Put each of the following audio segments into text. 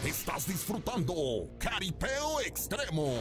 Estás disfrutando Jaripeo Extremo.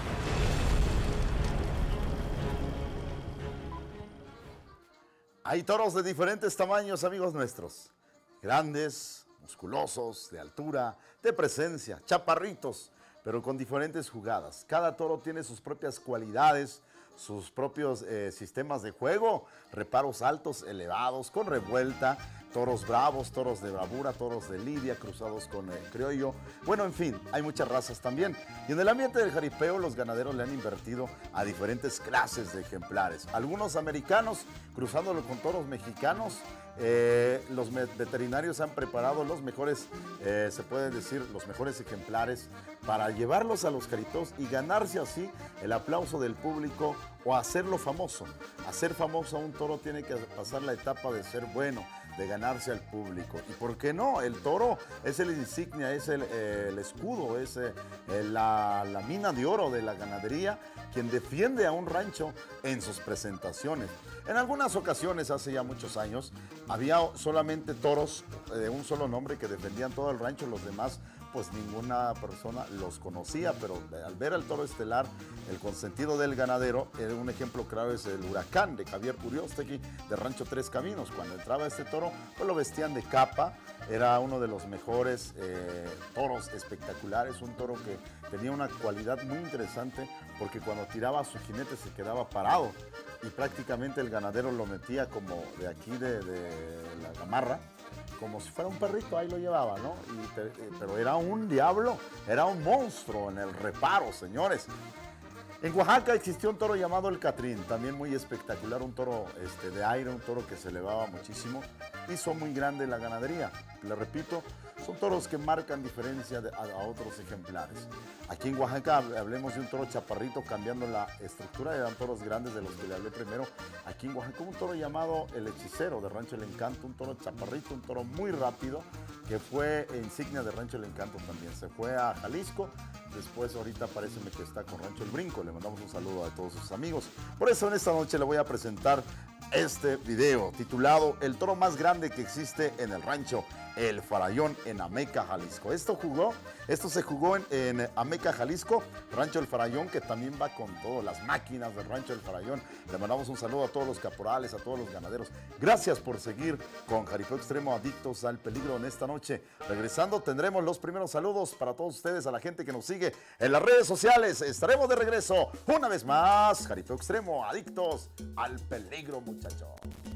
Hay toros de diferentes tamaños, amigos nuestros. Grandes, musculosos, de altura, de presencia, chaparritos, pero con diferentes jugadas. Cada toro tiene sus propias cualidades, sus propios sistemas de juego, reparos altos, elevados, con revuelta, toros bravos, toros de bravura, toros de lidia, cruzados con criollo. Bueno, en fin, hay muchas razas también. Y en el ambiente del jaripeo, los ganaderos le han invertido a diferentes clases de ejemplares. Algunos americanos, cruzándolo con toros mexicanos. Los veterinarios han preparado los mejores, se puede decir, los mejores ejemplares para llevarlos a los jaripeos y ganarse así el aplauso del público o hacerlo famoso. Hacer famoso a un toro tiene que pasar la etapa de ser bueno, de ganarse al público. ¿Y por qué no? El toro es el insignia, es el escudo, es la mina de oro de la ganadería, quien defiende a un rancho en sus presentaciones. En algunas ocasiones, hace ya muchos años, había solamente toros de un solo nombre que defendían todo el rancho, los demás pues ninguna persona los conocía, pero al ver al toro estelar, el consentido del ganadero, un ejemplo claro es el Huracán de Javier Uriostegui de Rancho Tres Caminos. Cuando entraba este toro, pues lo vestían de capa, era uno de los mejores toros espectaculares, un toro que tenía una cualidad muy interesante porque cuando tiraba a su jinete se quedaba parado y prácticamente el ganadero lo metía como de aquí de la gamarra, como si fuera un perrito, ahí lo llevaba, ¿no? Pero era un diablo, era un monstruo en el reparo, señores. En Oaxaca existió un toro llamado el Catrín, también muy espectacular, un toro de aire, un toro que se elevaba muchísimo. Hizo muy grande la ganadería. Le repito, son toros que marcan diferencia a otros ejemplares. Aquí en Oaxaca hablemos de un toro chaparrito cambiando la estructura, eran toros grandes de los que le hablé primero. Aquí en Oaxaca un toro llamado el Hechicero de Rancho El Encanto, un toro chaparrito, un toro muy rápido, que fue insignia de Rancho El Encanto también. Se fue a Jalisco, después ahorita parece que está con Rancho El Brinco. Le mandamos un saludo a todos sus amigos. Por eso en esta noche le voy a presentar este video titulado El toro más grande que existe en el rancho El Farallón en Ameca, Jalisco. Esto se jugó en Ameca, Jalisco, Rancho El Farallón, que también va con todas las máquinas del Rancho El Farallón. Le mandamos un saludo a todos los caporales, a todos los ganaderos. Gracias por seguir con Jaripeo Extremo, adictos al peligro en esta noche. Regresando tendremos los primeros saludos para todos ustedes, a la gente que nos sigue en las redes sociales. Estaremos de regreso una vez más. Jaripeo Extremo, adictos al peligro, muchachos.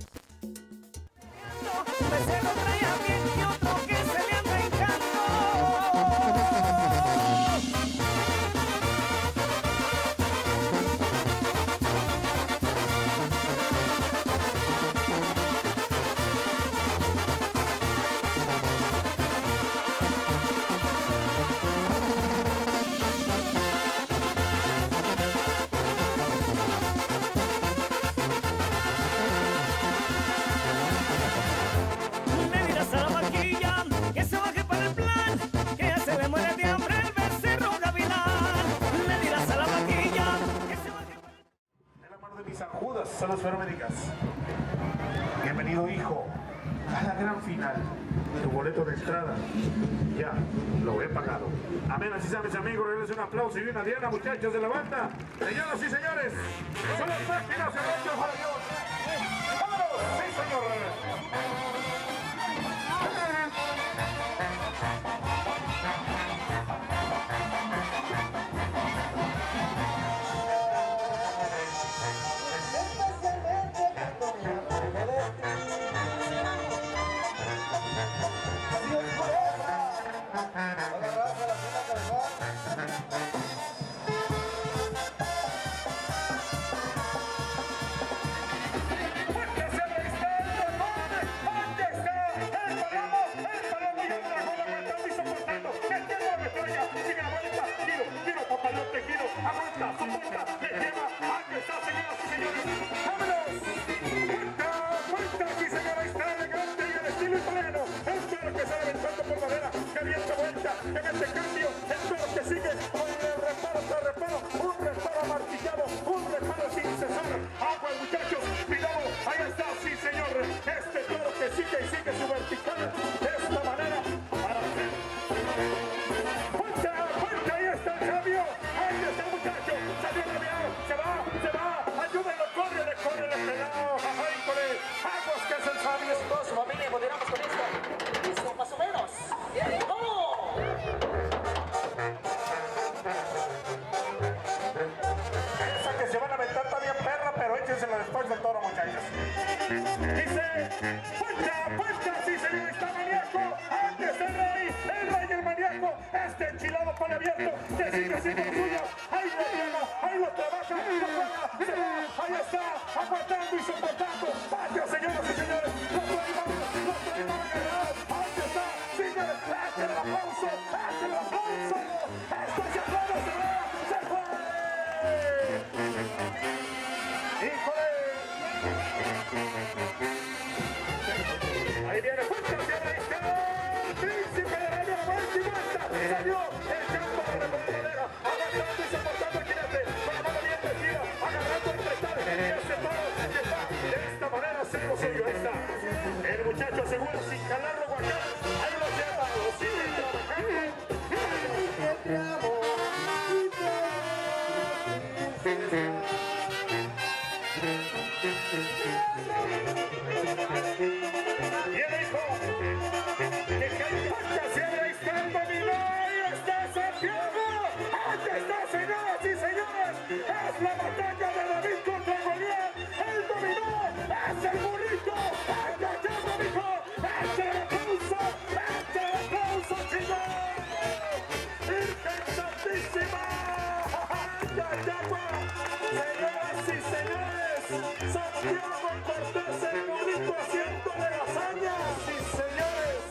Son las Feromédicas. Bienvenido, hijo, a la gran final. Tu boleto de entrada ya lo he pagado. Amén, así sabes, amigos. Regresa un aplauso y una diana, muchachos de la banda. Señoras y señores, son las máquinas de Rancho El Farallón. ¡Vámonos! ¡Sí, señor! Sigue su vertical de esta manera para hacer Puerta, sí señor, está maníaco. Antes el rey y el maníaco. Este enchilado para abierto, que sigue haciendo suyo. Ahí lo lleva, ahí lo trabaja, lo juega, se va, ahí está, aguantando y soportando. Patio, señoras y señores, lo trae mal agarrado. Ahí está, sigue, hace el aplauso, hace el aplauso. Esto se acaba, se fue. ¡Híjole! Ahí viene Puerta, hacia la izquierda. Príncipe de la nueva vuelta y vuelta. Salió el campo de la remontadera. Aguantando y soportando el jinete. Con la mano bien metida. Agarrando el cristal. Ese toro que va de esta manera hacer lo suyo. Ahí está. El muchacho seguro sin jalarlo guacán. Ahí lo lleva. Lo sigue trabajando. Viene hijo, que cae hacia la izquierda, y está Santiago. Aquí está, señoras y señores, es la batalla de David contra Goliat. El dominó, es el burrito, el gallego, mijo. Echa el aplauso, chingón. Virgen Santísima, Gallego, señoras y señores, Santiago Cortés, el burrito haciéndole hazañas, sí señores.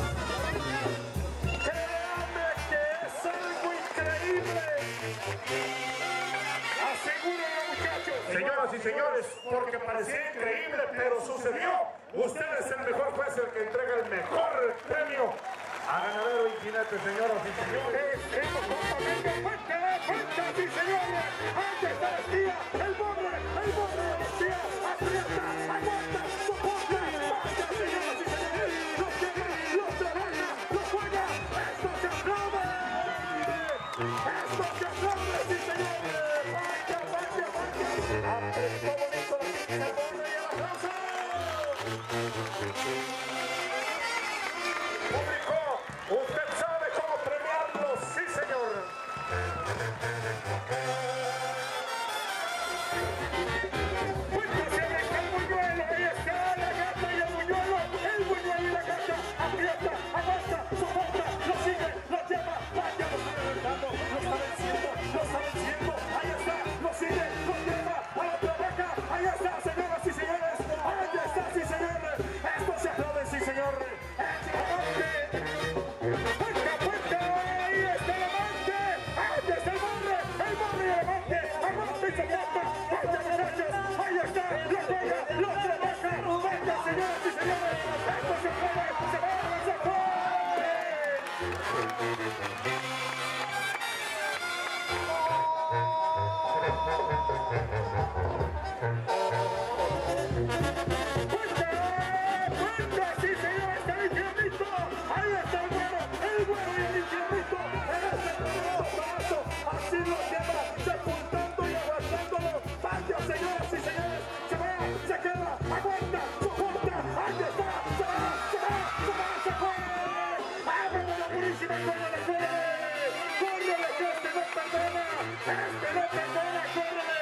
Créame que es algo increíble. Asegúrenlo, muchachos. Señoras y señores, porque parecía increíble, pero sucedió. Usted es el mejor juez, el que entrega el mejor premio a ganadero y jinete, señoras y señores. Fuerza, sí señores. Antes está la tía, el borre de la tía. Aprieta, aguanta, soporta. Vaya, señoras y señores. Los lleva, los trabaja, los juega. Esto se aplaude. Esto se aplaude, sí señores. Vaya. Apretó bonito la pincha, el borre y el aplauso. Público, usted sabe cómo premiarlo, sí señor. Puerta hacia la izquierda, el buñuelo, ahí está la gata y el buñuelo, el buñuelo y la gata, aprieta, aguanta, soporta, lo sigue, lo lleva, vaya, lo está levantando, lo está venciendo, ahí está, lo sigue, lo lleva, a la otra vaca, ahí está, señoras y señores, ahí está, sí señores, esto se aplaude, sí señores. Puerta, ahí está el amante, ahí está el borre y el amante, aguanta y soporta, vaya muchachos, ahí está, lo juega, lo trabaja, vaya señoras y señores, esto se puede, se va, se fue. Puerta, sí señor, está el infiernito. Ahí está el güero y el infiernito. Es el paso, así lo lleva, sepultando y aguantándolo. Vaya, señoras y señores, se va, se queda, aguanta, soporta, ahí está, se fue. ¡Ábrele la purísima, córrele! ¡Córrele, que este no perdona! ¡Córrele!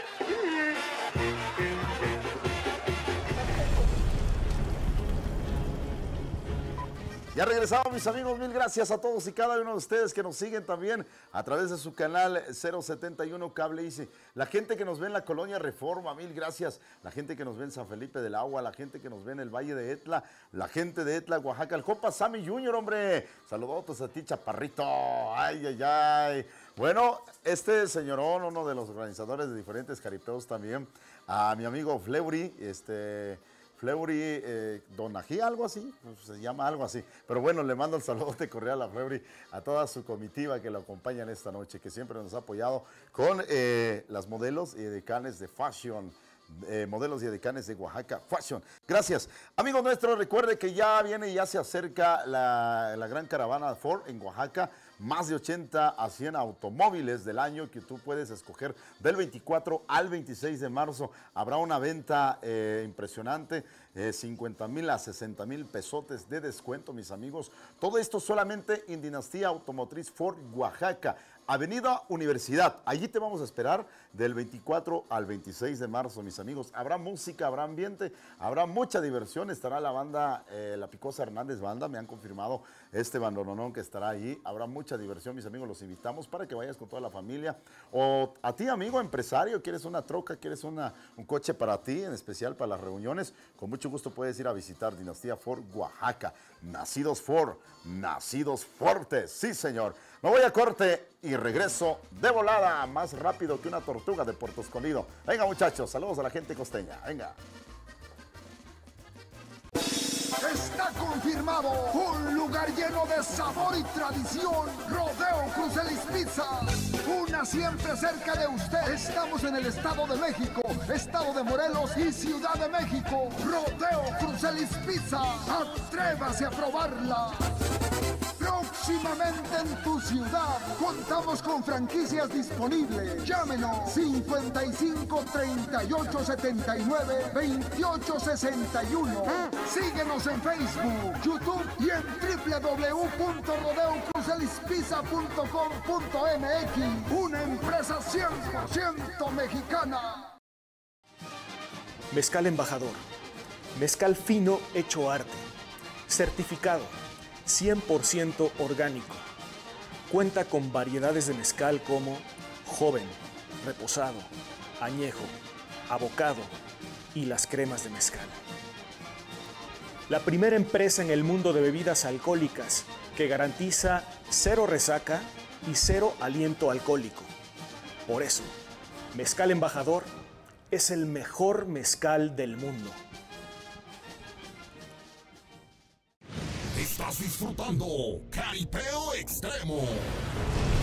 Ya regresamos, mis amigos, mil gracias a todos y cada uno de ustedes que nos siguen también a través de su canal 071 Cable Easy. La gente que nos ve en la Colonia Reforma, mil gracias. La gente que nos ve en San Felipe del Agua, la gente que nos ve en el Valle de Etla, la gente de Etla, Oaxaca, el compa Sammy Junior, hombre. Saludotes a ti, chaparrito. Ay. Bueno, este señorón, uno de los organizadores de diferentes caripeos también, a mi amigo Fleury, Fleury Donají, algo así, pues se llama algo así. Pero bueno, le mando el saludote cordial a Fleury, a toda su comitiva que lo acompañan esta noche, que siempre nos ha apoyado con las modelos y edecanes de fashion. Modelos y edecanes de Oaxaca Fashion. Gracias. Amigos nuestros, recuerde que ya viene y ya se acerca la gran caravana Ford en Oaxaca. Más de 80 a 100 automóviles del año que tú puedes escoger del 24 al 26 de marzo. Habrá una venta impresionante, 50,000 a 60,000 pesotes de descuento, mis amigos. Todo esto solamente en Dinastía Automotriz Ford Oaxaca. Avenida Universidad. Allí te vamos a esperar del 24 al 26 de marzo, mis amigos. Habrá música, habrá ambiente, habrá mucha diversión. Estará la banda, la Picosa Hernández Banda. Me han confirmado este bandononón que estará allí. Habrá mucha diversión, mis amigos. Los invitamos para que vayas con toda la familia. O a ti, amigo empresario, quieres una troca, quieres un coche para ti, en especial para las reuniones. Con mucho gusto puedes ir a visitar Dinastía Ford Oaxaca. Nacidos Ford, nacidos fuertes. Sí, señor. Me voy a corte y regreso de volada, más rápido que una tortuga de Puerto Escondido. Venga, muchachos, saludos a la gente costeña. Venga. Está confirmado, un lugar lleno de sabor y tradición, Rodeo Crucelis Pizza, una siempre cerca de usted. Estamos en el Estado de México, Estado de Morelos y Ciudad de México. Rodeo Crucelis Pizza, atrévase a probarla. Próximamente en tu ciudad, contamos con franquicias disponibles. Llámenos 55 38 79 28 61. Síguenos en Facebook, YouTube y en www.rodeocruzelispizza.com.mx. Una empresa 100% mexicana. Mezcal Embajador. Mezcal fino hecho arte. Certificado. 100% orgánico. Cuenta con variedades de mezcal como joven, reposado, añejo, abocado y las cremas de mezcal. La primera empresa en el mundo de bebidas alcohólicas que garantiza 0 resaca y 0 aliento alcohólico. Por eso, Mezcal Embajador es el mejor mezcal del mundo. Estás disfrutando Caripeo Extremo.